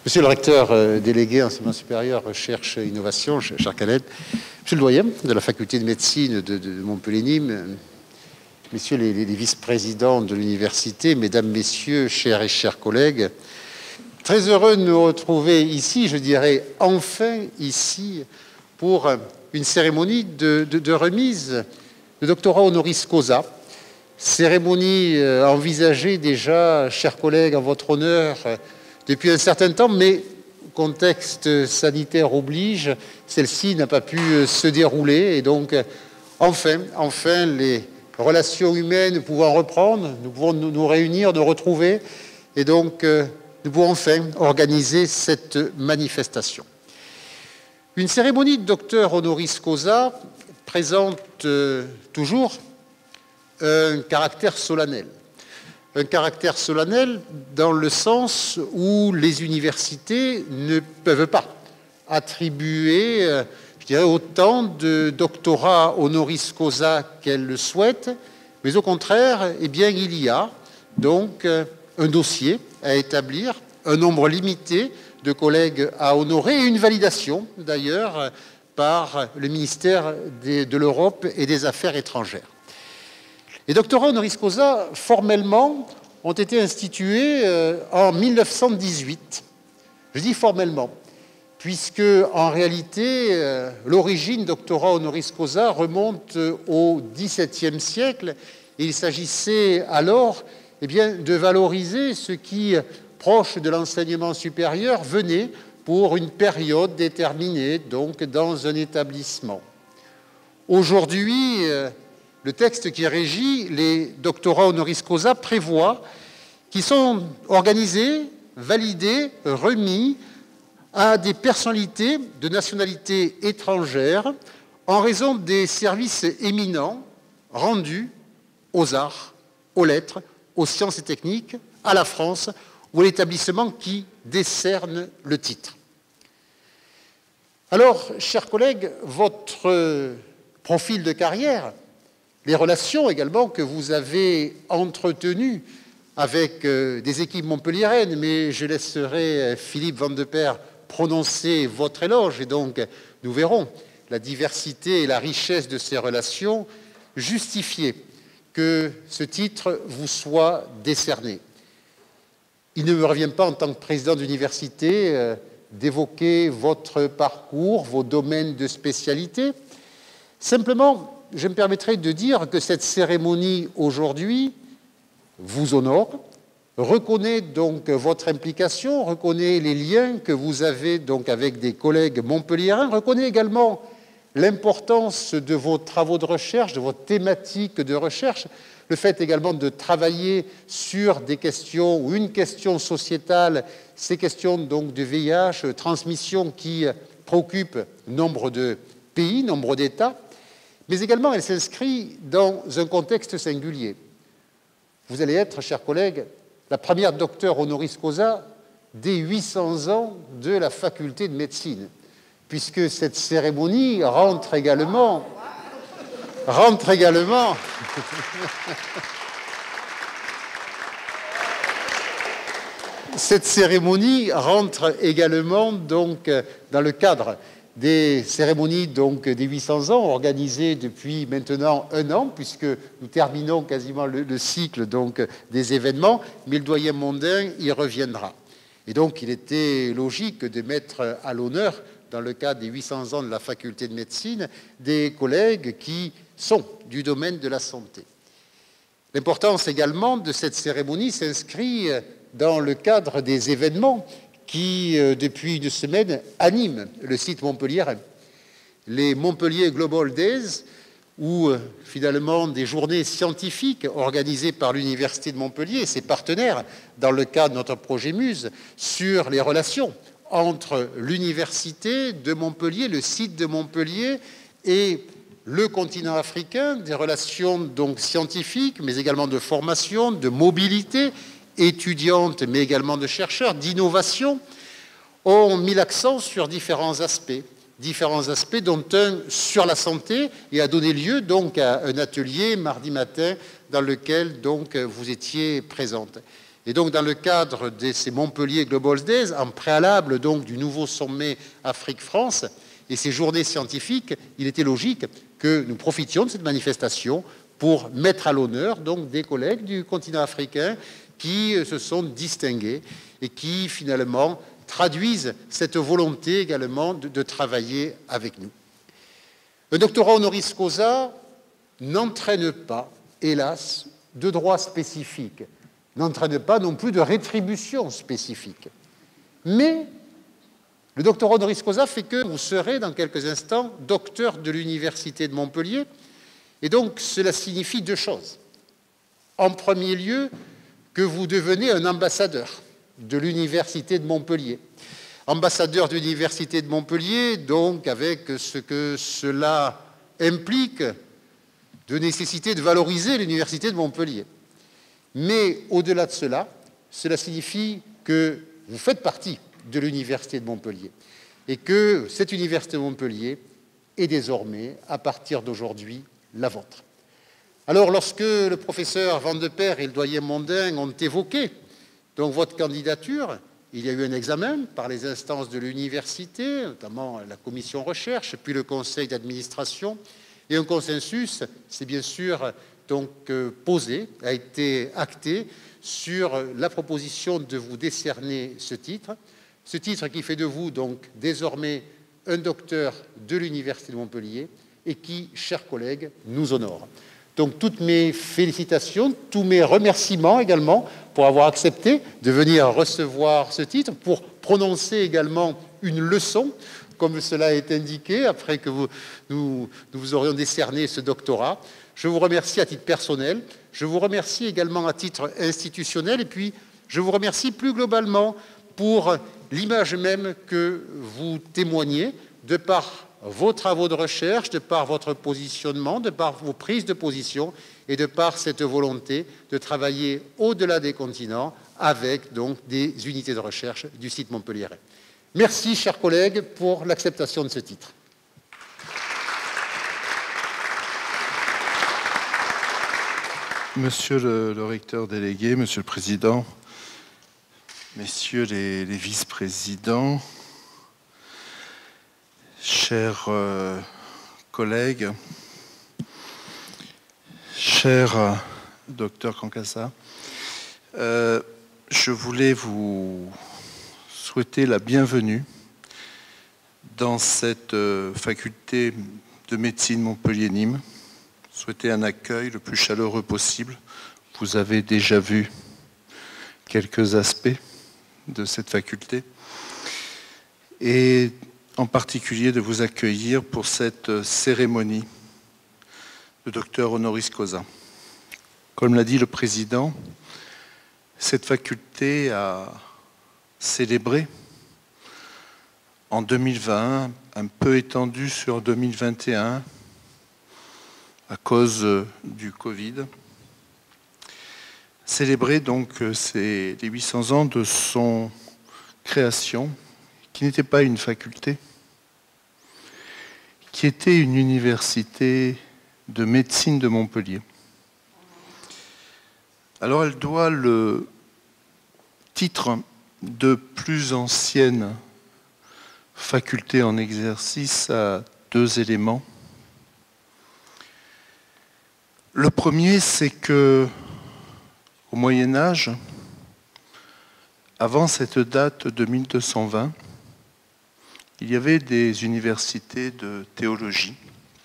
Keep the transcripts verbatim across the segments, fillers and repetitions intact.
Monsieur le recteur euh, délégué enseignement supérieur, recherche et innovation, cher Khaled, monsieur le doyen de la faculté de médecine de, de Montpellier-Nîmes, messieurs les, les, les vice-présidents de l'université, mesdames, messieurs, chers et chers collègues, très heureux de nous retrouver ici, je dirais enfin ici, pour une cérémonie de, de, de remise de doctorat honoris causa, cérémonie euh, envisagée déjà, chers collègues, en votre honneur, euh, depuis un certain temps, mais contexte sanitaire oblige, celle-ci n'a pas pu euh, se dérouler, et donc euh, enfin, enfin, les relations humaines pouvant reprendre, nous pouvons nous, nous réunir, nous retrouver, et donc euh, nous pouvons enfin organiser cette manifestation. Une cérémonie de docteur honoris causa présente euh, toujours un caractère solennel. Un caractère solennel dans le sens où les universités ne peuvent pas attribuer, euh, je dirais, autant de doctorats honoris causa qu'elles le souhaitent, mais au contraire, eh bien, il y a donc euh, un dossier à établir, un nombre limité de collègues à honorer et une validation, d'ailleurs, par le ministère des, de l'Europe et des Affaires étrangères. Les doctorats honoris causa, formellement, ont été institués euh, en mille neuf cent dix-huit. Je dis formellement, puisque, en réalité, euh, l'origine doctorat honoris causa remonte au dix-septième siècle. Et il s'agissait alors eh bien, de valoriser ce qui, proche de l'enseignement supérieur, venait pour une période déterminée, donc dans un établissement. Aujourd'hui, euh, le texte qui régit les doctorats honoris causa prévoit qu'ils sont organisés, validés, remis à des personnalités de nationalité étrangère en raison des services éminents rendus aux arts, aux lettres, aux sciences et techniques, à la France ou à l'établissement qui décerne le titre. Alors, chers collègues, votre profil de carrière, les relations également que vous avez entretenues avec euh, des équipes montpelliéraines, mais je laisserai Philippe Van de Peer prononcer votre éloge, et donc nous verrons la diversité et la richesse de ces relations justifier que ce titre vous soit décerné. Il ne me revient pas en tant que président d'université euh, d'évoquer votre parcours, vos domaines de spécialité. Simplement, je me permettrai de dire que cette cérémonie aujourd'hui vous honore, reconnaît donc votre implication, reconnaît les liens que vous avez donc avec des collègues montpelliérains, reconnaît également l'importance de vos travaux de recherche, de vos thématiques de recherche, le fait également de travailler sur des questions ou une question sociétale, ces questions donc de V I H, transmission qui préoccupent nombre de pays, nombre d'États, mais également elle s'inscrit dans un contexte singulier. Vous allez être, chers collègues, la première docteure honoris causa des huit cents ans de la faculté de médecine, puisque cette cérémonie rentre également, rentre également, cette cérémonie rentre également donc dans le cadre des cérémonies donc des huit cents ans organisées depuis maintenant un an, puisque nous terminons quasiment le, le cycle donc des événements, mais le doyen mondain y reviendra. Et donc il était logique de mettre à l'honneur, dans le cadre des huit cents ans de la faculté de médecine, des collègues qui sont du domaine de la santé. L'importance également de cette cérémonie s'inscrit dans le cadre des événements qui, euh, depuis une semaine, anime le site montpelliérain. Les Montpellier Global Days, où euh, finalement des journées scientifiques organisées par l'Université de Montpellier et ses partenaires dans le cadre de notre projet Muse sur les relations entre l'Université de Montpellier, le site de Montpellier et le continent africain, des relations donc scientifiques, mais également de formation, de mobilité, étudiantes, mais également de chercheurs, d'innovation, ont mis l'accent sur différents aspects, différents aspects dont un sur la santé, et a donné lieu donc à un atelier mardi matin dans lequel donc vous étiez présente. Et donc, dans le cadre de ces Montpellier Global Days, en préalable donc du nouveau sommet Afrique-France et ces journées scientifiques, il était logique que nous profitions de cette manifestation pour mettre à l'honneur donc des collègues du continent africain qui se sont distingués et qui finalement traduisent cette volonté également de, de travailler avec nous. Un doctorat honoris causa n'entraîne pas, hélas, de droits spécifiques, n'entraîne pas non plus de rétribution spécifique. Mais le doctorat honoris causa fait que vous serez dans quelques instants docteur de l'Université de Montpellier, et donc cela signifie deux choses. En premier lieu, que vous devenez un ambassadeur de l'Université de Montpellier. Ambassadeur de l'Université de Montpellier, donc avec ce que cela implique de nécessité de valoriser l'Université de Montpellier. Mais au-delà de cela, cela signifie que vous faites partie de l'Université de Montpellier et que cette Université de Montpellier est désormais, à partir d'aujourd'hui, la vôtre. Alors, lorsque le professeur Van de Per et le doyen Mondin ont évoqué donc, votre candidature, il y a eu un examen par les instances de l'université, notamment la commission recherche, puis le conseil d'administration, et un consensus s'est bien sûr donc euh, posé, a été acté sur la proposition de vous décerner ce titre, ce titre qui fait de vous donc désormais un docteur de l'Université de Montpellier et qui, chers collègues, nous honore. Donc toutes mes félicitations, tous mes remerciements également pour avoir accepté de venir recevoir ce titre, pour prononcer également une leçon, comme cela est indiqué, après que vous, nous, nous vous aurions décerné ce doctorat. Je vous remercie à titre personnel, je vous remercie également à titre institutionnel, et puis je vous remercie plus globalement pour l'image même que vous témoignez de par vos travaux de recherche, de par votre positionnement, de par vos prises de position et de par cette volonté de travailler au-delà des continents avec donc des unités de recherche du site montpelliérais. Merci, chers collègues, pour l'acceptation de ce titre. Monsieur le, le recteur délégué, Monsieur le Président, Messieurs les, les vice-présidents, chers euh, collègues, cher euh, docteur Kankassa, euh, je voulais vous souhaiter la bienvenue dans cette euh, faculté de médecine Montpellier-Nîmes, souhaiter un accueil le plus chaleureux possible. Vous avez déjà vu quelques aspects de cette faculté, et en particulier de vous accueillir pour cette cérémonie de docteur honoris causa. Comme l'a dit le président, cette faculté a célébré en deux mille vingt, un peu étendu sur deux mille vingt et un à cause du Covid, célébrer donc ces, les huit cents ans de son création, qui n'était pas une faculté, qui était une université de médecine de Montpellier. Alors elle doit le titre de plus ancienne faculté en exercice à deux éléments. Le premier, c'est que au Moyen Âge, avant cette date de mille deux cent vingt, il y avait des universités de théologie,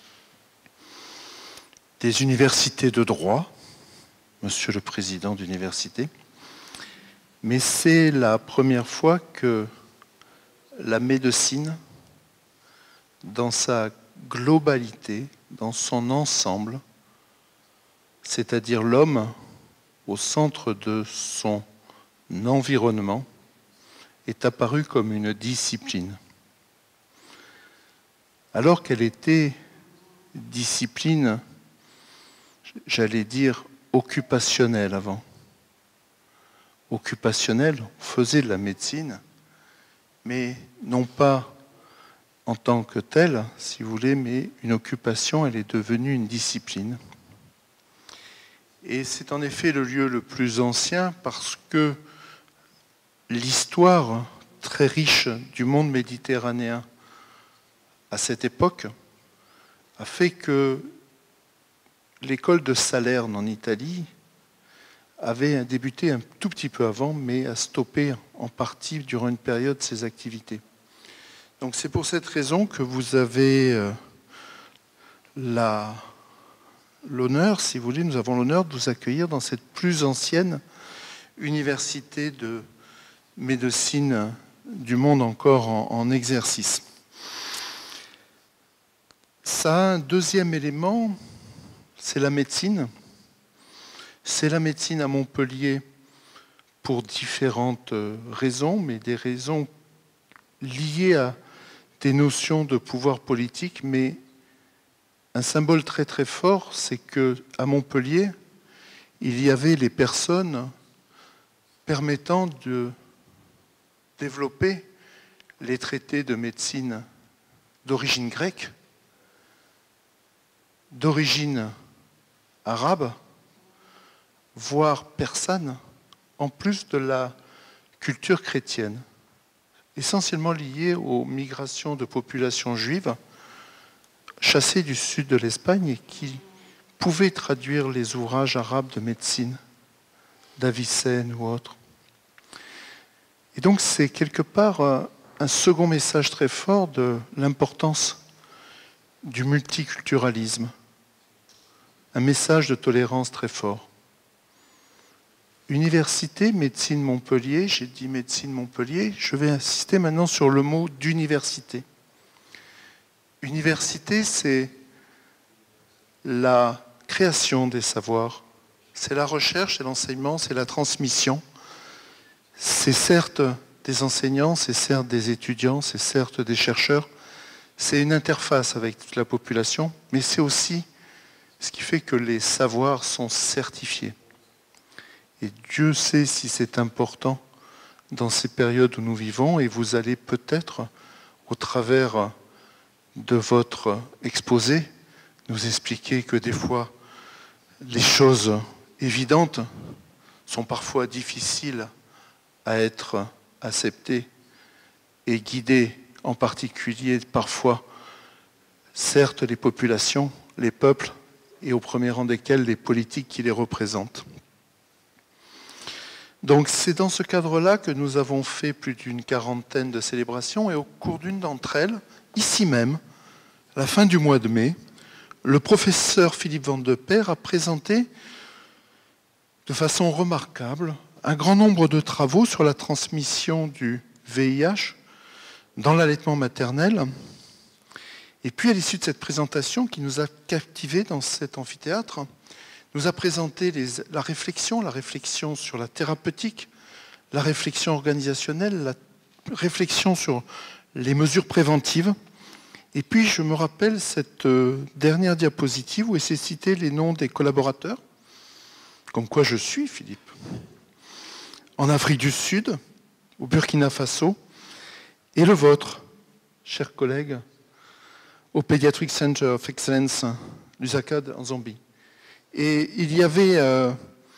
des universités de droit, Monsieur le Président d'université, mais c'est la première fois que la médecine, dans sa globalité, dans son ensemble, c'est-à-dire l'homme au centre de son environnement, est apparue comme une discipline. Alors qu'elle était discipline, j'allais dire, occupationnelle avant. Occupationnelle, on faisait de la médecine, mais non pas en tant que telle, si vous voulez, mais une occupation, elle est devenue une discipline. Et c'est en effet le lieu le plus ancien parce que l'histoire très riche du monde méditerranéen à cette époque a fait que l'école de Salerne en Italie avait débuté un tout petit peu avant, mais a stoppé en partie durant une période ses activités. Donc c'est pour cette raison que vous avez euh, la, l'honneur, si vous voulez, nous avons l'honneur de vous accueillir dans cette plus ancienne université de médecine du monde encore en, en exercice. Ça a un deuxième élément, c'est la médecine. C'est la médecine à Montpellier pour différentes raisons, mais des raisons liées à des notions de pouvoir politique. Mais un symbole très très fort, c'est qu'à Montpellier, il y avait les personnes permettant de développer les traités de médecine d'origine grecque, d'origine arabe, voire persane, en plus de la culture chrétienne, essentiellement liée aux migrations de populations juives chassées du sud de l'Espagne et qui pouvaient traduire les ouvrages arabes de médecine, d'Avicenne ou autres. Et donc c'est quelque part un second message très fort de l'importance du multiculturalisme, un message de tolérance très fort. Université, médecine Montpellier, j'ai dit médecine Montpellier, je vais insister maintenant sur le mot d'université. Université, c'est la création des savoirs, c'est la recherche, c'est l'enseignement, c'est la transmission. C'est certes des enseignants, c'est certes des étudiants, c'est certes des chercheurs, c'est une interface avec toute la population, mais c'est aussi ce qui fait que les savoirs sont certifiés. Et Dieu sait si c'est important dans ces périodes où nous vivons, et vous allez peut-être, au travers de votre exposé, nous expliquer que des fois, les choses évidentes sont parfois difficiles à être acceptées et guidées, en particulier parfois, certes, les populations, les peuples, et au premier rang desquels les politiques qui les représentent. Donc c'est dans ce cadre-là que nous avons fait plus d'une quarantaine de célébrations et au cours d'une d'entre elles, ici même, à la fin du mois de mai, le professeur Philippe Van de Peer a présenté de façon remarquable un grand nombre de travaux sur la transmission du V I H dans l'allaitement maternel. Et puis à l'issue de cette présentation qui nous a captivés dans cet amphithéâtre, nous a présenté les, la réflexion, la réflexion sur la thérapeutique, la réflexion organisationnelle, la réflexion sur les mesures préventives. Et puis, je me rappelle cette dernière diapositive où il s'est cité les noms des collaborateurs, comme quoi je suis, Philippe, en Afrique du Sud, au Burkina Faso, et le vôtre, chers collègues, au Pediatric Center of Excellence, Lusaka, en Zambie. Et il y avait euh,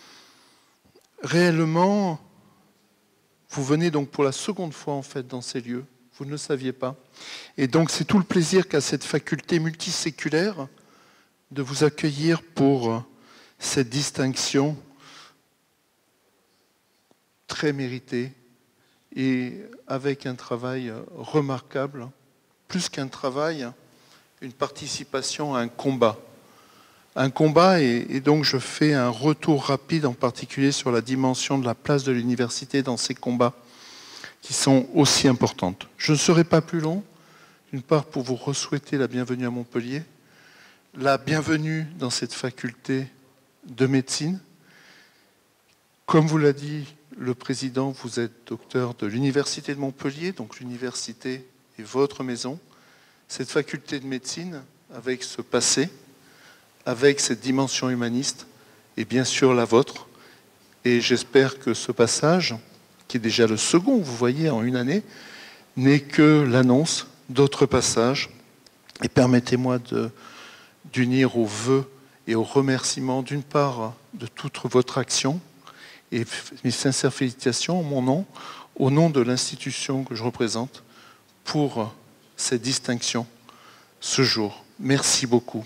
réellement, vous venez donc pour la seconde fois en fait dans ces lieux, vous ne le saviez pas. Et donc c'est tout le plaisir qu'a cette faculté multiséculaire de vous accueillir pour cette distinction très méritée et avec un travail remarquable, plus qu'un travail, une participation à un combat. Un combat, et, et donc je fais un retour rapide, en particulier sur la dimension de la place de l'université dans ces combats, qui sont aussi importantes. Je ne serai pas plus long, d'une part pour vous re-souhaiter la bienvenue à Montpellier, la bienvenue dans cette faculté de médecine. Comme vous l'a dit le président, vous êtes docteur de l'université de Montpellier, donc l'université est votre maison. Cette faculté de médecine, avec ce passé, avec cette dimension humaniste, et bien sûr la vôtre. Et j'espère que ce passage, qui est déjà le second, vous voyez, en une année, n'est que l'annonce d'autres passages. Et permettez-moi de, d'unir aux vœux et au remerciement d'une part de toute votre action et mes sincères félicitations en mon nom, au nom de l'institution que je représente, pour cette distinction ce jour. Merci beaucoup.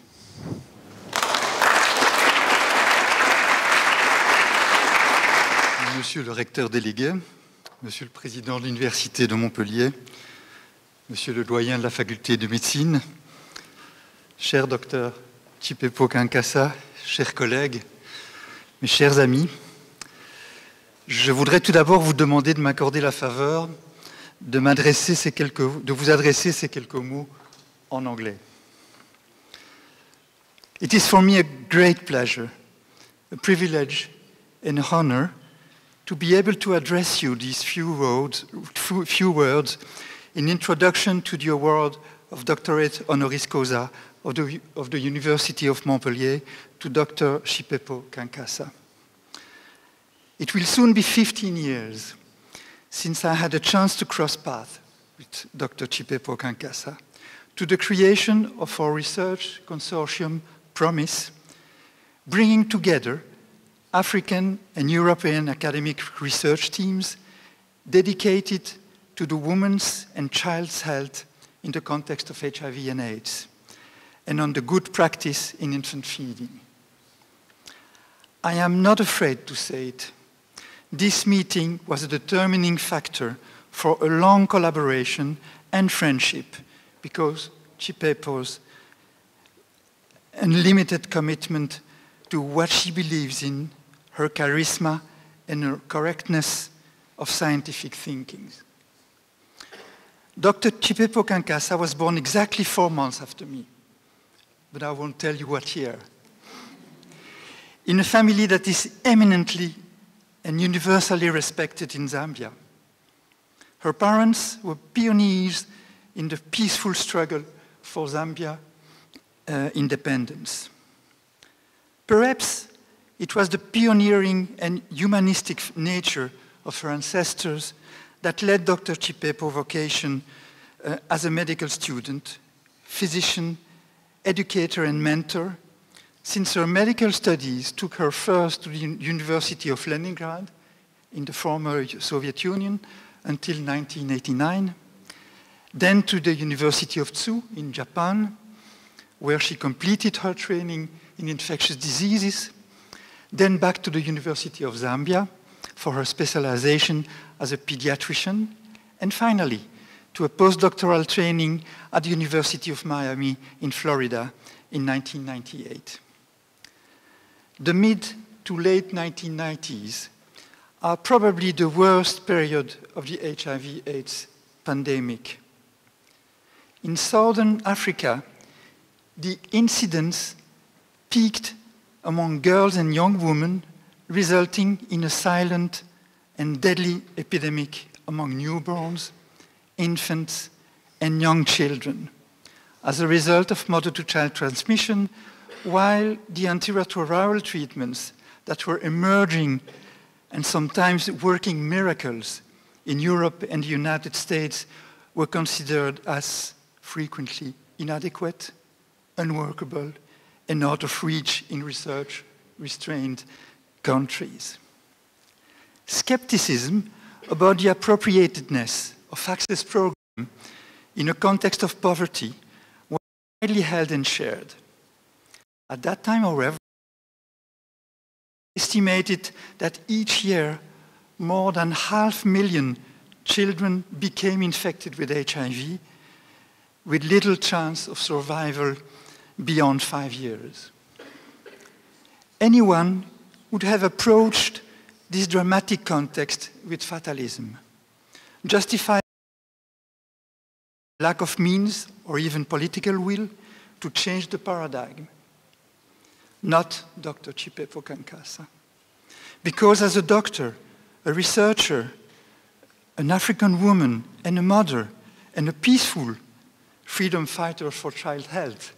Monsieur le recteur délégué, Monsieur le président de l'Université de Montpellier, Monsieur le doyen de la faculté de médecine, cher docteur Chipepo Kankasa, chers collègues, mes chers amis, je voudrais tout d'abord vous demander de m'accorder la faveur de m'adresser ces quelques, de vous adresser ces quelques mots en anglais. It is for me a great pleasure, a privilege and honor to be able to address you these few words, few words in introduction to the award of Doctorate Honoris Causa of the, of the University of Montpellier to Doctor Chipepo Kankasa. It will soon be fifteen years since I had a chance to cross paths with Doctor Chipepo Kankasa to the creation of our research consortium PROMISE, bringing together African and European academic research teams dedicated to the women's and child's health in the context of H I V and AIDS, and on the good practice in infant feeding. I am not afraid to say it. This meeting was a determining factor for a long collaboration and friendship because Chipepo's unlimited commitment to what she believes in, her charisma and her correctness of scientific thinking. Doctor Chipepo Kankasa was born exactly four months after me, but I won't tell you what year. In a family that is eminently and universally respected in Zambia. Her parents were pioneers in the peaceful struggle for Zambia uh, independence. Perhaps it was the pioneering and humanistic nature of her ancestors that led Doctor Chipepo's vocation uh, as a medical student, physician, educator, and mentor, since her medical studies took her first to the University of Leningrad in the former Soviet Union until nineteen eighty-nine, then to the University of Tsu in Japan, where she completed her training in infectious diseases, then back to the University of Zambia for her specialization as a pediatrician, and finally to a postdoctoral training at the University of Miami in Florida in nineteen ninety-eight. The mid to late nineteen nineties are probably the worst period of the H I V AIDS pandemic. In Southern Africa, the incidence peaked among girls and young women, resulting in a silent and deadly epidemic among newborns, infants, and young children as a result of mother-to-child transmission, while the antiretroviral treatments that were emerging and sometimes working miracles in Europe and the United States were considered as frequently inadequate, unworkable, and out of reach in research-restrained countries. Skepticism about the appropriateness of access programs in a context of poverty was widely held and shared. At that time, however, estimated that each year more than half a million children became infected with H I V with little chance of survival beyond five years. Anyone would have approached this dramatic context with fatalism, justifying lack of means or even political will to change the paradigm. Not Doctor Chipepo Kankasa. Because as a doctor, a researcher, an African woman, and a mother, and a peaceful freedom fighter for child health,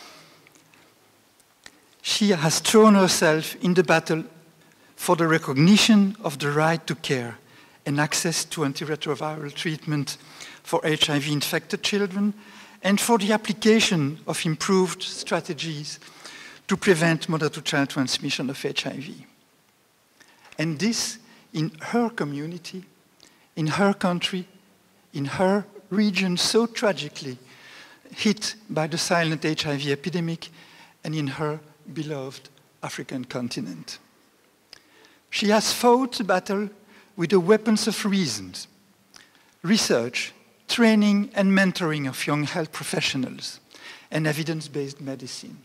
she has thrown herself in the battle for the recognition of the right to care and access to antiretroviral treatment for H I V-infected children, and for the application of improved strategies to prevent mother-to-child transmission of H I V. And this in her community, in her country, in her region so tragically hit by the silent H I V epidemic, and in her beloved African continent. She has fought the battle with the weapons of reason, research, training and mentoring of young health professionals, and evidence-based medicine.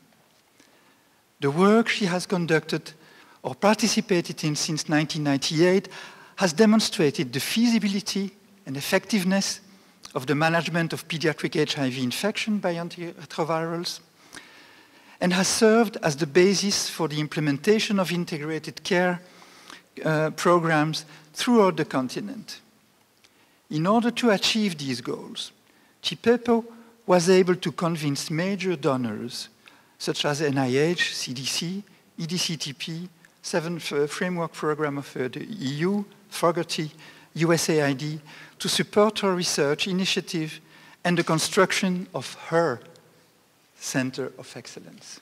The work she has conducted or participated in since nineteen ninety-eight has demonstrated the feasibility and effectiveness of the management of pediatric H I V infection by antiretrovirals, and has served as the basis for the implementation of integrated care uh, programs throughout the continent. In order to achieve these goals, CIPEPO was able to convince major donors such as N I H, C D C, E D C T P, seventh uh, Framework Program of uh, the E U, Fogarty, U S A I D, to support her research initiative and the construction of her Center of Excellence.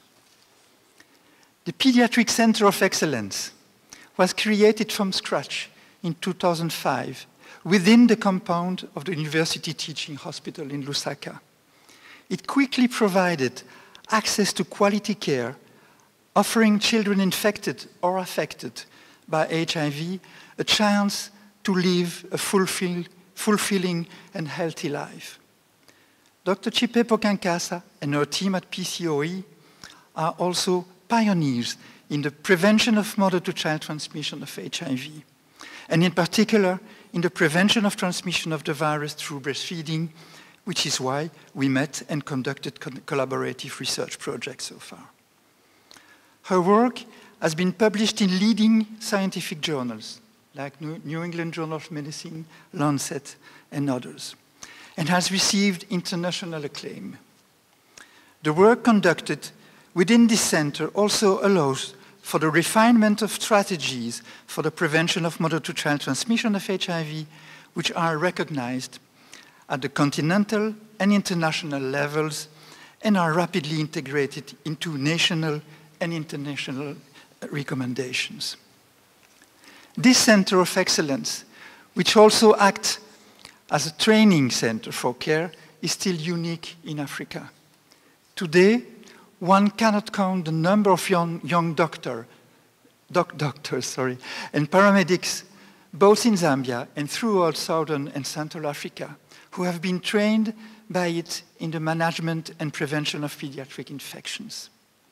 The Pediatric Center of Excellence was created from scratch in two thousand five within the compound of the University Teaching Hospital in Lusaka. It quickly provided access to quality care, offering children infected or affected by H I V a chance to live a fulfill, fulfilling and healthy life. Doctor CIPEPO Kankasa and her team at P C O E are also pioneers in the prevention of mother-to-child transmission of H I V, and in particular in the prevention of transmission of the virus through breastfeeding, which is why we met and conducted co collaborative research projects so far. Her work has been published in leading scientific journals like New England Journal of Medicine, Lancet, and others, and has received international acclaim. The work conducted within this center also allows for the refinement of strategies for the prevention of mother-to-child transmission of H I V, which are recognized at the continental and international levels and are rapidly integrated into national and international recommendations. This Center of Excellence, which also acts as a training center for care, is still unique in Africa. Today, one cannot count the number of young, young doctor, doc, doctors sorry, and paramedics, both in Zambia and throughout Southern and Central Africa, who have been trained by it in the management and prevention of pediatric infections.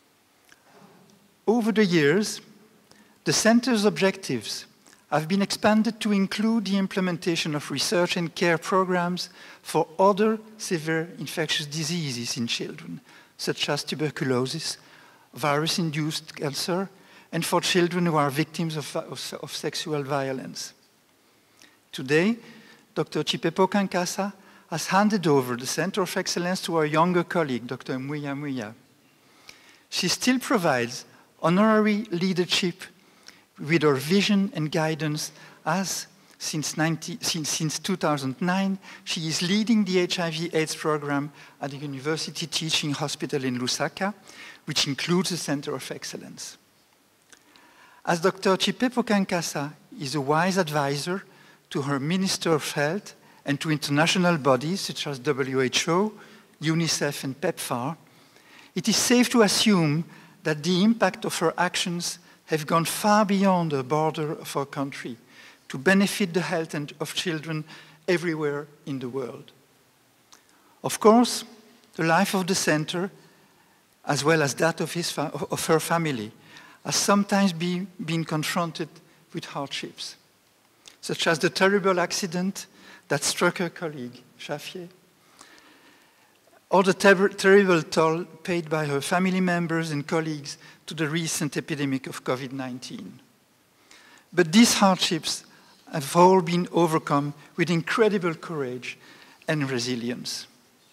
Over the years, the center's objectives have been expanded to include the implementation of research and care programs for other severe infectious diseases in children, such as tuberculosis, virus-induced cancer, and for children who are victims of, of, of sexual violence. Today, Doctor CIPEPO Kankasa has handed over the Center of Excellence to our younger colleague, Doctor Muya Muya. She still provides honorary leadership with her vision and guidance as, since, ninety, since, since two thousand nine, she is leading the H I V AIDS program at the University Teaching Hospital in Lusaka, which includes the Center of Excellence. As Doctor CIPEPO Kankasa is a wise advisor to her Minister of Health and to international bodies such as W H O, UNICEF, and PEPFAR, it is safe to assume that the impact of her actions have gone far beyond the border of our country to benefit the health of children everywhere in the world. Of course, the life of the center, as well as that of, his of her family, has sometimes be, been confronted with hardships, such as the terrible accident that struck her colleague, Shafier, or the ter terrible toll paid by her family members and colleagues to the recent epidemic of COVID nineteen. But these hardships have all been overcome with incredible courage and resilience.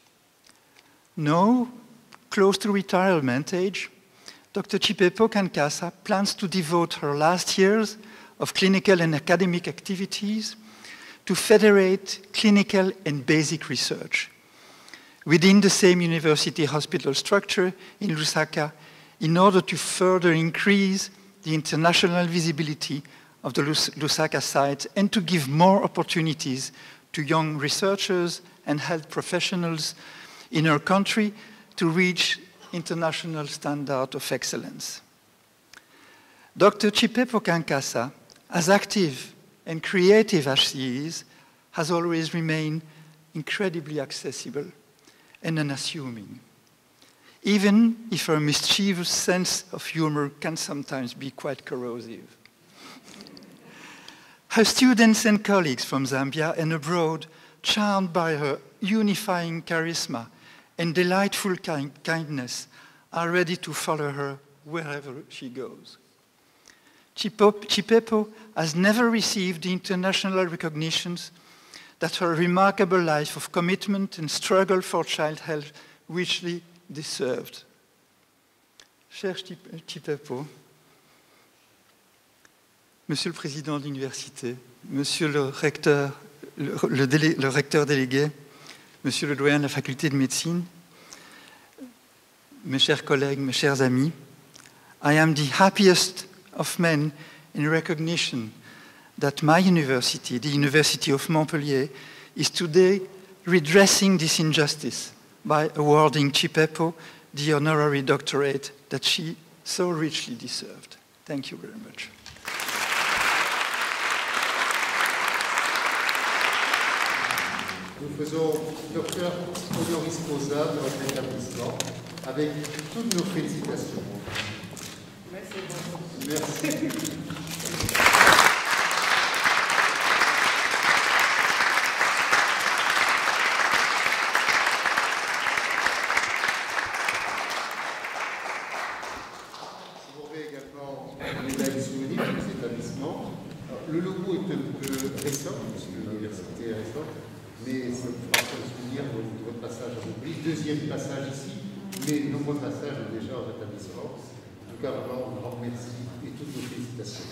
Now, close to retirement age, Doctor CIPEPO Kankasa plans to devote her last years of clinical and academic activities to federate clinical and basic research within the same university hospital structure in Lusaka in order to further increase the international visibility of the Lusaka site and to give more opportunities to young researchers and health professionals in our country to reach international standard of excellence. Doctor Chipepo Kankasa, as active and creative as she is, has always remained incredibly accessible and unassuming, even if her mischievous sense of humor can sometimes be quite corrosive. Her students and colleagues from Zambia and abroad, charmed by her unifying charisma and delightful kind kindness, are ready to follow her wherever she goes. Chipepo has never received the international recognitions that her remarkable life of commitment and struggle for child health richly deserved. Cher Chipepo, Monsieur le Président de l'Université, Monsieur le recteur, le, le, délé, le recteur délégué, Monsieur le doyen de la Faculté de médecine, mes chers collègues, mes chers amis, I am the happiest of men in recognition that my university, the University of Montpellier, is today redressing this injustice by awarding Chipepo the honorary doctorate that she so richly deserved. Thank you very much. Nous faisons docteur honoris causa de votre établissement avec toutes nos félicitations. Merci beaucoup. Merci. Le logo est un peu récent, puisque l'université est récente, mais ça me fera un souvenir de votre passage à Montpellier. Deuxième passage ici, mais nombreux passages déjà en établissement. En tout cas, vraiment, un grand merci et toutes nos félicitations.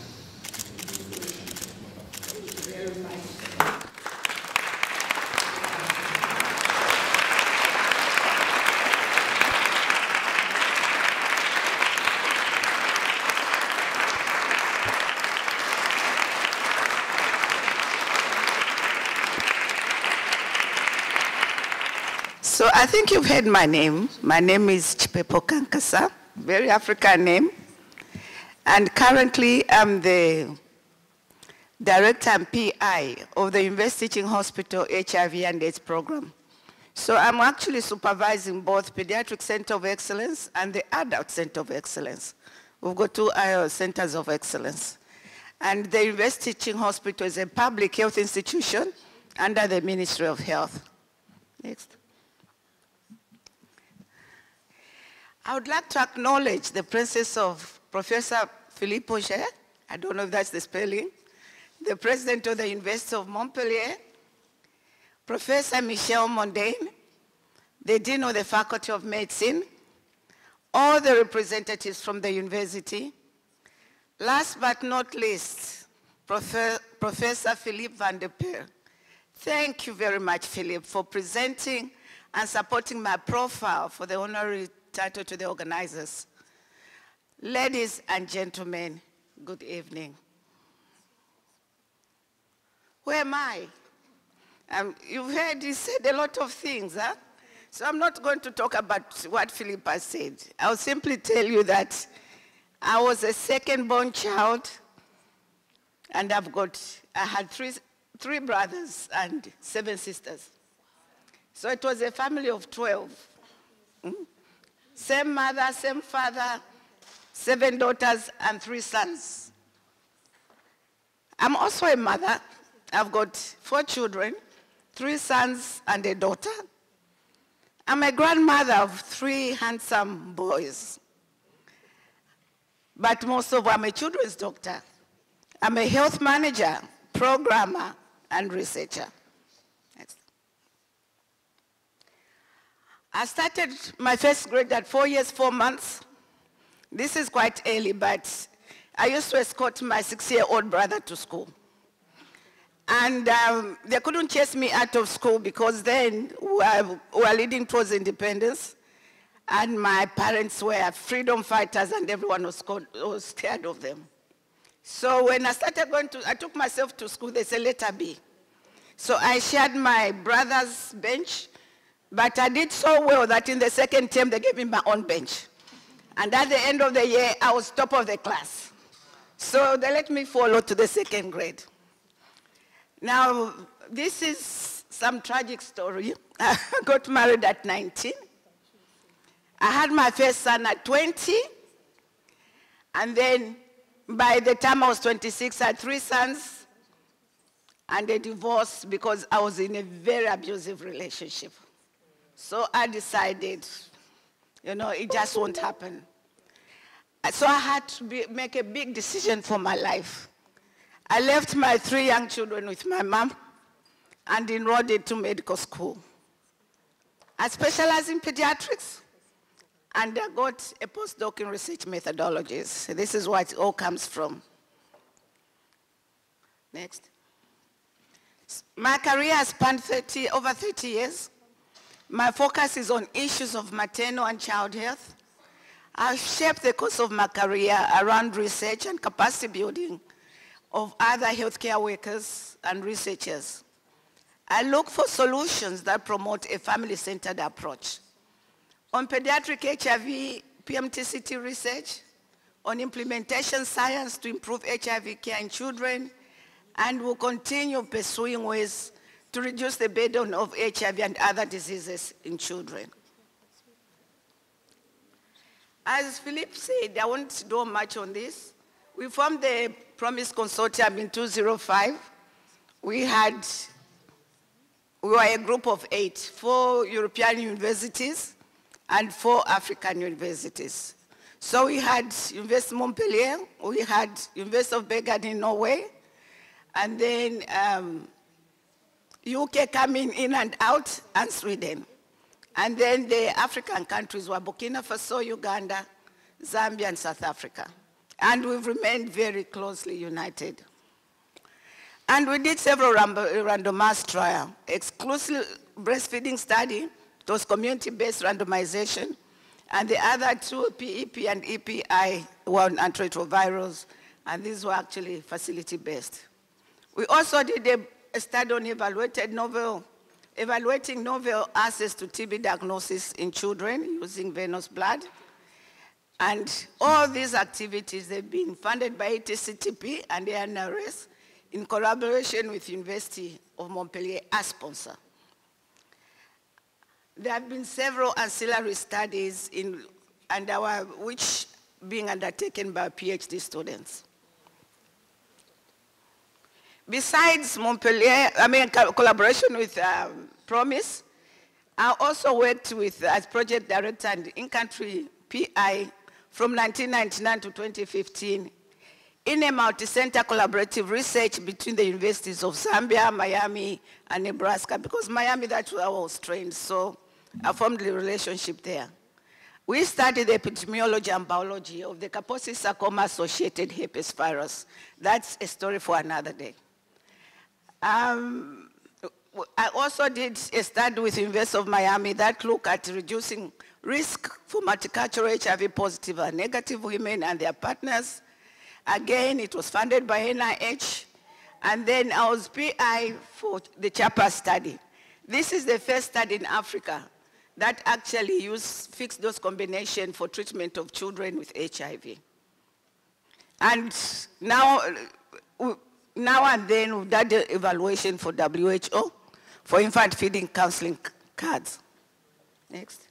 So I think you've heard my name. My name is Chipepo Kankasa, very African name. And currently I'm the Director and P I of the University Teaching Hospital H I V and AIDS program. So I'm actually supervising both Pediatric Center of Excellence and the Adult Center of Excellence. We've got two uh, centers of excellence. And the University Teaching Hospital is a public health institution under the Ministry of Health. Next. I would like to acknowledge the presence of Professor Philippe Auger, I don't know if that's the spelling, the president of the University of Montpellier, Professor Michel Mondaine, the dean of the Faculty of Medicine, all the representatives from the university. Last but not least, Profe- Professor Philippe Van der Peer. Thank you very much, Philippe, for presenting and supporting my profile for the honorary title to the organizers. Ladies and gentlemen, good evening. Where am I? Um, you've heard he said a lot of things, huh? So I'm not going to talk about what Philip has said. I'll simply tell you that I was a second-born child, and I've got, I had three, three brothers and seven sisters. So it was a family of twelve. Mm? Same mother, same father, seven daughters and three sons. I'm also a mother. I've got four children, three sons and a daughter. I'm a grandmother of three handsome boys. But most of all, I'm a children's doctor. I'm a health manager, programmer, and researcher. Next. I started my first grade at four years, four months. This is quite early, but I used to escort my six-year-old brother to school. And um, they couldn't chase me out of school because then we were, we were leading towards independence. And my parents were freedom fighters, and everyone was, was scared of them. So when I started going to, I took myself to school, they said, let her be. So I shared my brother's bench, but I did so well that in the second term, they gave me my own bench. And at the end of the year, I was top of the class. So they let me follow to the second grade. Now, this is some tragic story. I got married at nineteen. I had my first son at twenty. And then by the time I was twenty-six, I had three sons and a divorce because I was in a very abusive relationship. So I decided, you know, it just won't happen. So I had to be, make a big decision for my life. I left my three young children with my mom and enrolled into medical school. I specialize in pediatrics, and I got a postdoc in research methodologies. This is where it all comes from. Next. My career has spanned thirty, over thirty years. My focus is on issues of maternal and child health. I've shaped the course of my career around research and capacity building of other healthcare workers and researchers. I look for solutions that promote a family-centered approach. On pediatric H I V, P M T C T research, on implementation science to improve H I V care in children, and will continue pursuing ways to reduce the burden of H I V and other diseases in children. As Philippe said, I won't do much on this. We formed the PROMISE Consortium in two thousand five. We had, we were a group of eight, four European universities and four African universities. So we had University of Montpellier, we had University of Bergen in Norway, and then um, U K coming in and out, and Sweden. And then the African countries were Burkina Faso, Uganda, Zambia, and South Africa. And we've remained very closely united. And we did several randomized trials, exclusive breastfeeding study, it was community-based randomization, and the other two, P E P and E P I, were on antiretrovirals, and these were actually facility-based. We also did a, a study on evaluated novel, evaluating novel access to T B diagnosis in children using venous blood. And all these activities, they've been funded by A T C T P and the N R S in collaboration with University of Montpellier as sponsor. There have been several ancillary studies in, and our, which being undertaken by PhD students. Besides Montpellier, I mean, co collaboration with um, PROMISE, I also worked with, as project director and in-country P I from nineteen ninety-nine to twenty fifteen in a multi-center collaborative research between the universities of Zambia, Miami, and Nebraska, because Miami, that's where I was trained, so I formed a relationship there. We studied the epidemiology and biology of the Kaposi sarcoma-associated herpes virus. That's a story for another day. Um, I also did a study with the University of Miami that looked at reducing risk for multicultural H I V positive and negative women and their partners. Again, it was funded by N I H. And then I was P I for the CHAPA study. This is the first study in Africa that actually used fixed dose combination for treatment of children with H I V. And now, now and then we've done the evaluation for W H O for infant feeding counseling cards. Next.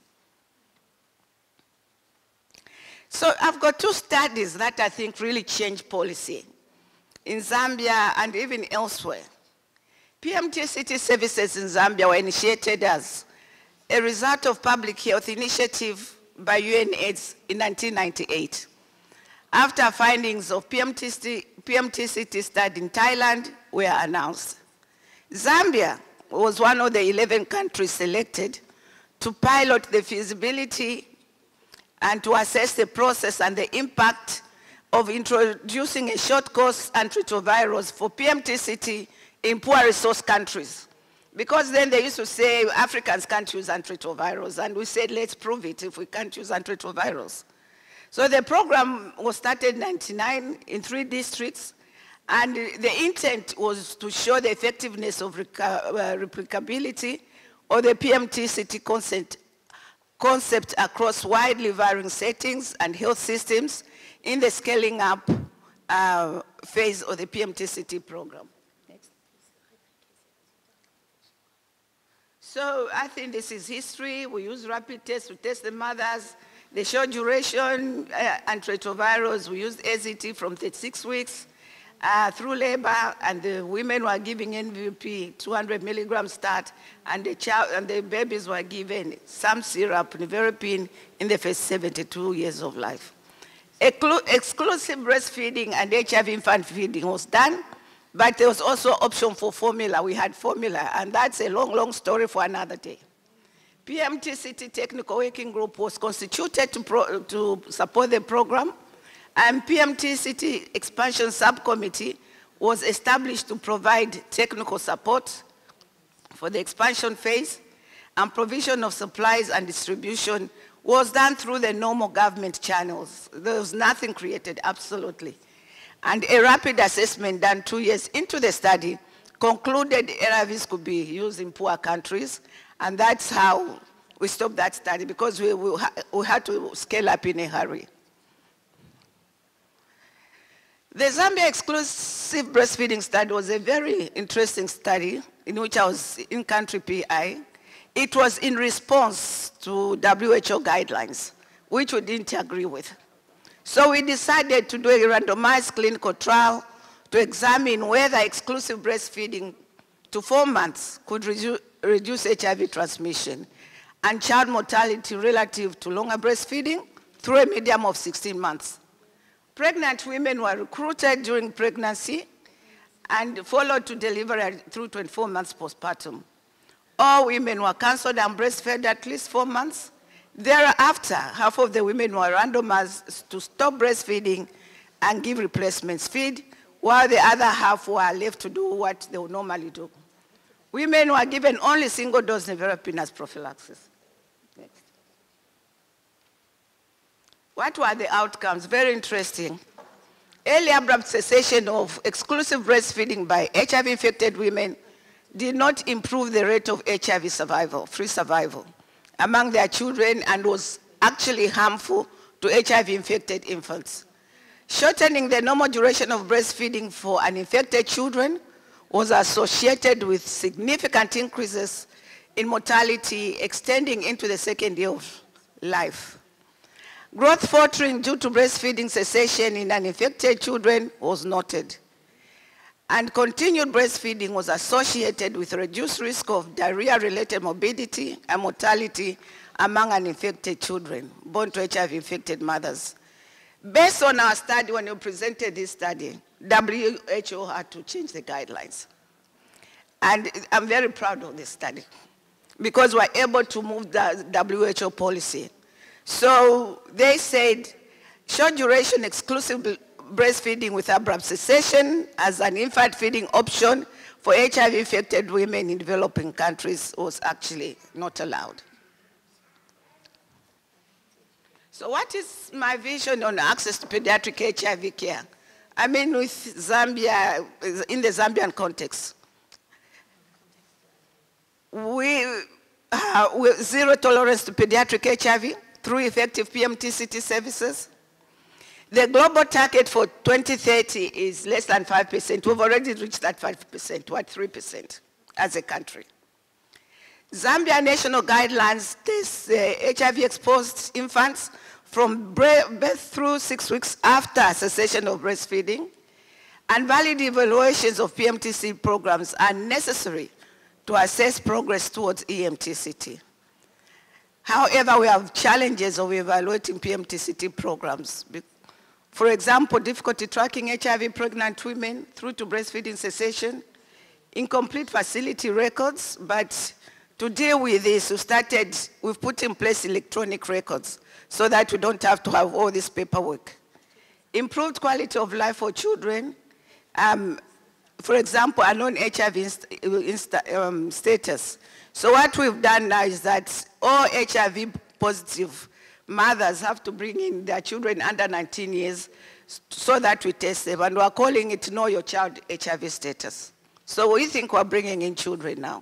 So I've got two studies that I think really changed policy in Zambia and even elsewhere. P M T C T services in Zambia were initiated as a result of public health initiative by U N AIDS in nineteen ninety-eight. After findings of P M T C T study in Thailand were announced. Zambia was one of the eleven countries selected to pilot the feasibility and to assess the process and the impact of introducing a short course antiretrovirals for P M T C T in poor resource countries. Because then they used to say Africans can't use antiretrovirals, and we said, let's prove it if we can't use antiretrovirals. So the program was started in ninety-nine in three districts, and the intent was to show the effectiveness of replicability of the P M T C T concept, concept across widely varying settings and health systems in the scaling up uh, phase of the P M T C T program. Next. So I think this is history. We use rapid tests to test the mothers. The short duration uh, antiretrovirals, we used A Z T from thirty-six weeks uh, through labor, and the women were giving N V P two hundred milligrams start, and the, child, and the babies were given some syrup, nevirapine, in the first seventy-two years of life. Exclu exclusive breastfeeding and H I V infant feeding was done, but there was also option for formula. We had formula, and that's a long, long story for another day. P M T C T Technical Working Group was constituted to, pro to support the program, and P M T C T Expansion Subcommittee was established to provide technical support for the expansion phase, and provision of supplies and distribution was done through the normal government channels. There was nothing created, absolutely. And a rapid assessment done two years into the study concluded A R Vs could be used in poor countries, and that's how we stopped that study, because we, we, we had to scale up in a hurry. The Zambia exclusive breastfeeding study was a very interesting study in which I was in-country P I. It was in response to W H O guidelines, which we didn't agree with. So we decided to do a randomized clinical trial to examine whether exclusive breastfeeding to four months could reduce, reduce H I V transmission and child mortality relative to longer breastfeeding through a medium of sixteen months. Pregnant women were recruited during pregnancy and followed to delivery through twenty-four months postpartum. All women were counseled and breastfed at least four months. Thereafter, half of the women were randomized to stop breastfeeding and give replacement feed, while the other half were left to do what they would normally do. Women were given only single-dose nevirapine as prophylaxis. Next. What were the outcomes? Very interesting. Early abrupt cessation of exclusive breastfeeding by H I V-infected women did not improve the rate of H I V survival, free survival, among their children, and was actually harmful to H I V-infected infants. Shortening the normal duration of breastfeeding for uninfected children was associated with significant increases in mortality extending into the second year of life. Growth faltering due to breastfeeding cessation in uninfected children was noted. And continued breastfeeding was associated with reduced risk of diarrhea-related morbidity and mortality among uninfected children born to H I V-infected mothers. Based on our study, when we presented this study, W H O had to change the guidelines. And I'm very proud of this study because we're able to move the W H O policy. So they said short duration exclusive breastfeeding with abrupt cessation as an infant feeding option for H I V-infected women in developing countries was actually not allowed. So what is my vision on access to pediatric H I V care? I mean, with Zambia, in the Zambian context, we uh, with zero tolerance to pediatric H I V through effective P M T C T services. The global target for twenty thirty is less than five percent. We've already reached that five percent, what, three percent as a country. Zambia national guidelines test uh, H I V-exposed infants from birth through six weeks after cessation of breastfeeding, and valid evaluations of P M T C programs are necessary to assess progress towards E M T C T. However, we have challenges of evaluating P M T C T programs. For example, difficulty tracking H I V pregnant women through to breastfeeding cessation, incomplete facility records, but to deal with this, we started, we've put in place electronic records so that we don't have to have all this paperwork. Improved quality of life for children, um, for example, a non-H I V inst inst um, status. So what we've done now is that all H I V positive mothers have to bring in their children under nineteen years so that we test them, and we're calling it Know Your Child H I V status. So we think we're bringing in children now.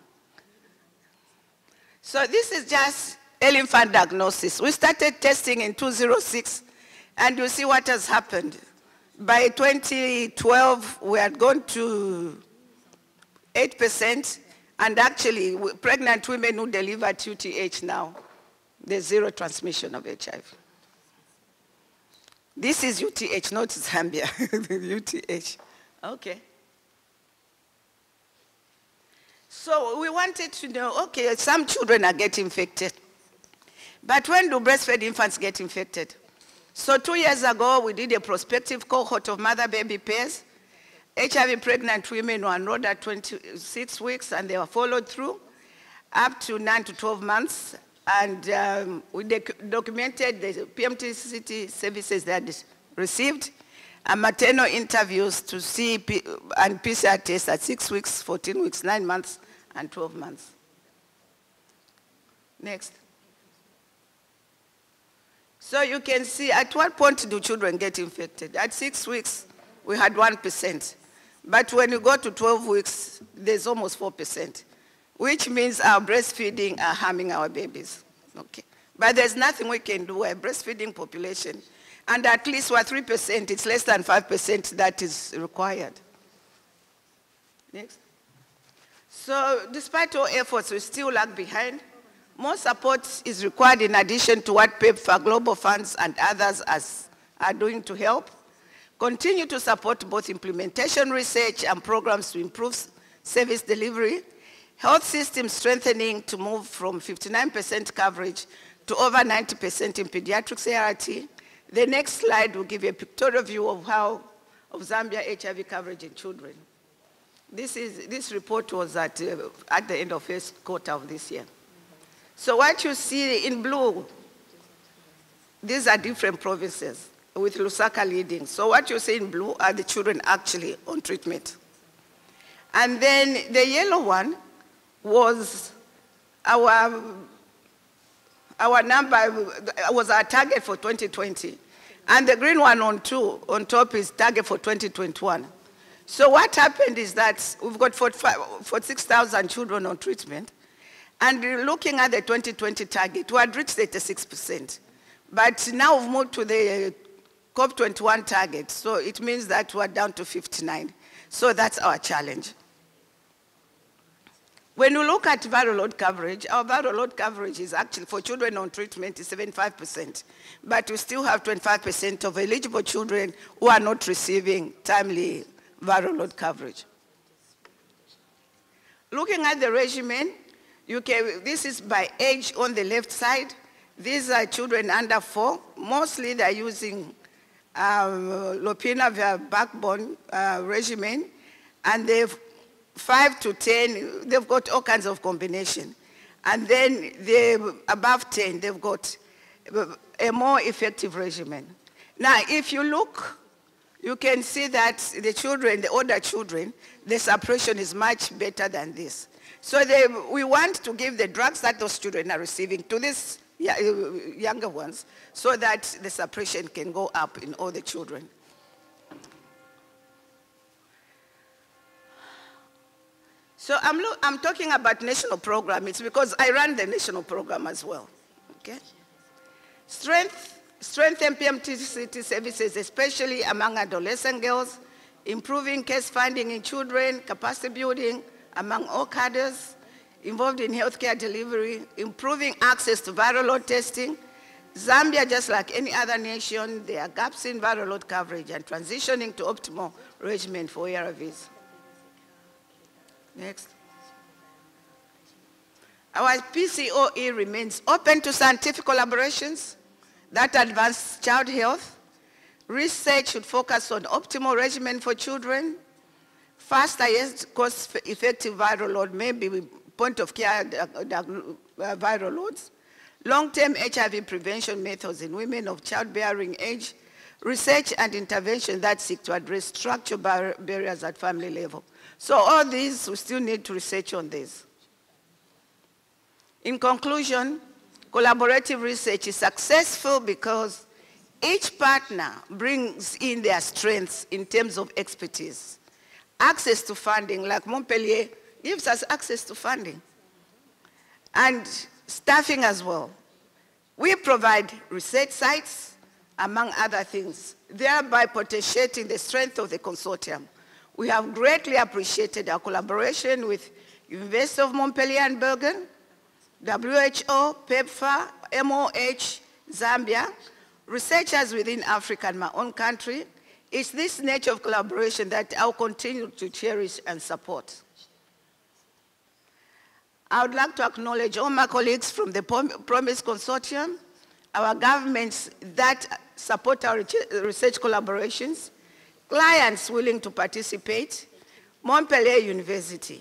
So this is just early infant diagnosis. We started testing in two thousand six, and you see what has happened. By twenty twelve, we had gone to eight percent, and actually, pregnant women who delivered U T H now, there's zero transmission of H I V. This is U T H, not Zambia, U T H. Okay. So we wanted to know, okay, some children are getting infected, but when do breastfed infants get infected? So two years ago, we did a prospective cohort of mother-baby pairs. H I V pregnant women were enrolled at twenty-six weeks, and they were followed through up to nine to twelve months. And um, we doc documented the P M T C T services they had received, and maternal interviews to see P and P C R tests at six weeks, fourteen weeks, nine months, and twelve months. Next. So you can see at what point do children get infected? At six weeks, we had one percent. But when you go to twelve weeks, there's almost four percent, which means our breastfeeding are harming our babies. Okay. But there's nothing we can do. We're a breastfeeding population. And at least we're three percent. It's less than five percent that is required. Next. So despite all efforts, we still lag behind. More support is required in addition to what PEPFAR, Global Funds, and others as, are doing to help. Continue to support both implementation research and programs to improve service delivery. Health system strengthening to move from fifty-nine percent coverage to over ninety percent in pediatrics A R T. The next slide will give you a pictorial view of how, of Zambia H I V coverage in children. This, is, this report was at, uh, at the end of first quarter of this year. So what you see in blue, these are different provinces with Lusaka leading. So what you see in blue are the children actually on treatment. And then the yellow one was our, our number, was our target for twenty twenty. And the green one on two, on top is target for twenty twenty-one. So what happened is that we've got forty-six thousand children on treatment. And looking at the twenty twenty target, we had reached eighty-six percent. But now we've moved to the COP twenty-one target. So it means that we're down to fifty-nine. So that's our challenge. When we look at viral load coverage, our viral load coverage is actually, for children on treatment, is seventy-five percent. But we still have twenty-five percent of eligible children who are not receiving timely viral load coverage. Looking at the regimen, you can, this is by age on the left side. These are children under four. Mostly they're using um, lopinavir backbone uh, regimen, and they've five to ten, they've got all kinds of combination. And then they above ten, they've got a more effective regimen. Now, if you look, you can see that the children, the older children, the suppression is much better than this. So they, we want to give the drugs that those children are receiving to these younger ones so that the suppression can go up in all the children. So I'm, I'm talking about national program. It's because I run the national program as well. Okay? Strength, strengthen P M T C T services, especially among adolescent girls, improving case finding in children, capacity building among all cadres involved in healthcare delivery, improving access to viral load testing. Zambia, just like any other nation, there are gaps in viral load coverage and transitioning to optimal regimen for A R Vs. Next. Our P C O E remains open to scientific collaborations that advance child health. Research should focus on optimal regimen for children. Faster, yes, cost-effective viral load, maybe point-of-care viral loads. Long-term H I V prevention methods in women of childbearing age research and intervention that seek to address structural bar barriers at family level. So all these, we still need to research on this. In conclusion, collaborative research is successful because each partner brings in their strengths in terms of expertise. Access to funding, like Montpellier, gives us access to funding. And staffing as well. We provide research sites, among other things, thereby potentiating the strength of the consortium. We have greatly appreciated our collaboration with University of Montpellier and Bergen, W H O, PEPFAR, M O H, Zambia, researchers within Africa and my own country. It's this nature of collaboration that I'll continue to cherish and support. I would like to acknowledge all my colleagues from the PROMISE Consortium, our governments that support our research collaborations, clients willing to participate, Montpellier University.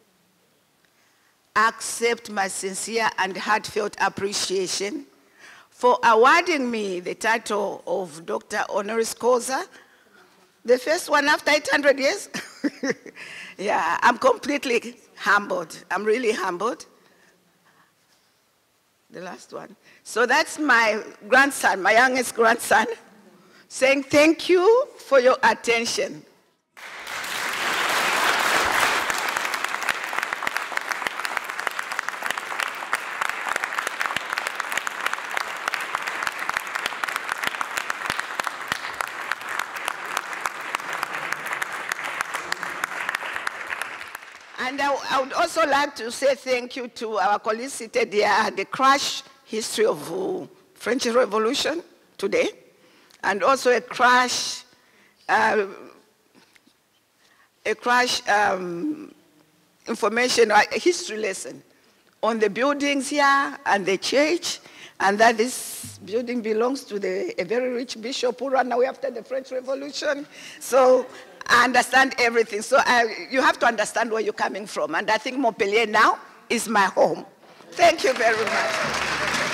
I accept my sincere and heartfelt appreciation for awarding me the title of Doctor Honoris Causa, the first one after eight hundred years. Yeah, I'm completely humbled. I'm really humbled. The last one. So that's my grandson, my youngest grandson, saying thank you for your attention. And I, I would also like to say thank you to our colleagues seated here, the crash history of uh, French Revolution today, and also a crash, uh, a crash um, information, a history lesson on the buildings here and the church, and that this building belongs to the, a very rich bishop who ran away after the French Revolution. So I understand everything. So I, you have to understand where you're coming from. And I think Montpellier now is my home. Thank you very much.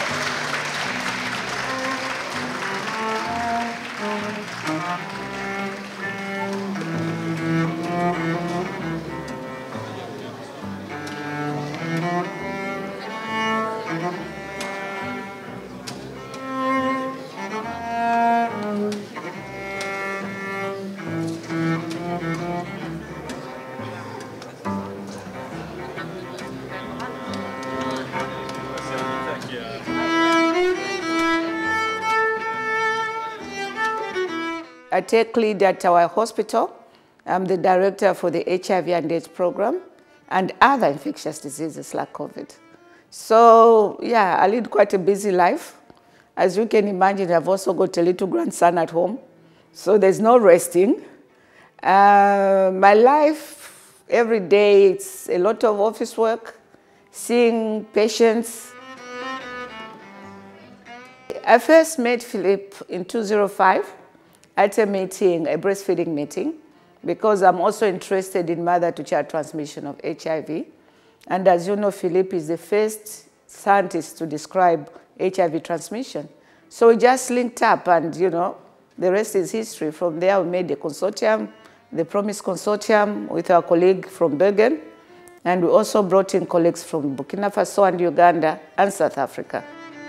I take lead at our hospital. I'm the director for the H I V and AIDS program and other infectious diseases like COVID. So yeah, I lead quite a busy life. As you can imagine, I've also got a little grandson at home. So there's no resting. Uh, my life, every day, it's a lot of office work, seeing patients. I first met Philip in two thousand five. At a meeting, a breastfeeding meeting, because I'm also interested in mother-to-child transmission of H I V. And as you know, Philippe is the first scientist to describe H I V transmission. So we just linked up and, you know, the rest is history. From there, we made the consortium, the PROMISE Consortium with our colleague from Bergen. And we also brought in colleagues from Burkina Faso and Uganda and South Africa.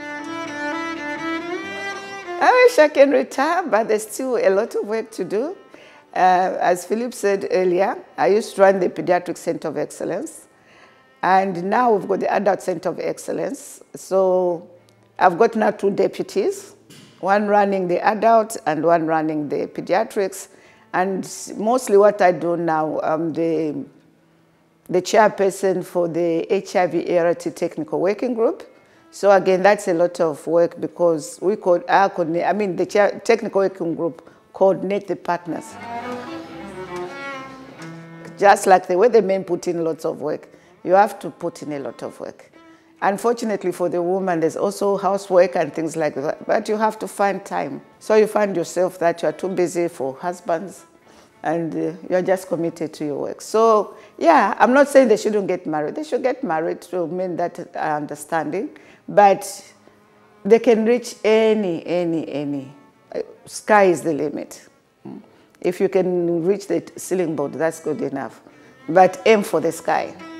I wish I can retire, but there's still a lot of work to do. Uh, as Philip said earlier, I used to run the Pediatric Center of Excellence. And now we've got the Adult Center of Excellence. So I've got now two deputies, one running the adult and one running the pediatrics. And mostly what I do now, I'm the, the chairperson for the H I V A R T Technical Working Group. So again, that's a lot of work because we could, I, coordinate, I mean, the technical working group coordinate the partners. Just like the way the men put in lots of work, you have to put in a lot of work. Unfortunately for the woman, there's also housework and things like that, but you have to find time. So you find yourself that you are too busy for husbands and uh, you're just committed to your work. So yeah, I'm not saying they shouldn't get married. They should get married to men that are understanding. But they can reach any, any, any uh, sky is the limit. If you can reach the ceiling board, that's good enough. But aim for the sky.